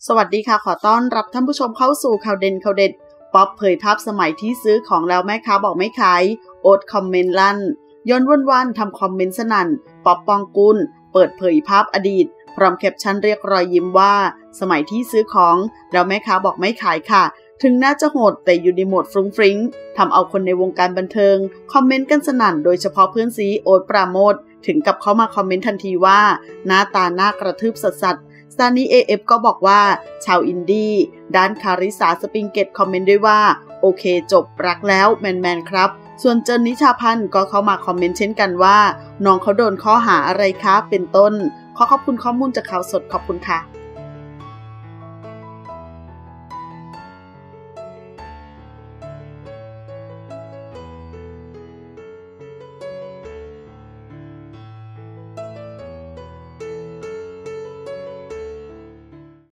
สวัสดีค่ะขอต้อนรับท่านผู้ชมเข้าสู่ข่าวเด่นข่าวเด็ดป๊อปเผยภาพสมัยที่ซื้อของแล้วแม่ค้าบอกไม่ขายโอ๊ตคอมเมนต์ลั่นย้อนวันๆทำคอมเมนต์สนั่นป๊อปปองกุลเปิดเผยภาพอดีตพร้อมแคปชั่นเรียกรอยยิ้มว่าสมัยที่ซื้อของแล้วแม่ค้าบอกไม่ขายค่ะถึงน่าจะโหดแต่อยู่ในโหมดฟรุ้งฟริ้งทำเอาคนในวงการบันเทิงคอมเมนต์กันสนั่นโดยเฉพาะเพื่อนซีโอ๊ตปราโมทย์ถึงกับเข้ามาคอมเมนต์ทันทีว่าหน้าตาหน้ากระทืบสัสซานี่AF ก็บอกว่าชาวอินดี้ด้านคาริสาสปริงเกตคอมเมนต์ด้วยว่าโอเคจบรักแล้วแมนครับส่วนเจนนิชาพันธ์ก็เข้ามาคอมเมนต์เช่นกันว่าน้องเขาโดนข้อหาอะไรคะเป็นต้นขอบคุณข้อมูลจากข่าวสดขอบคุณค่ะ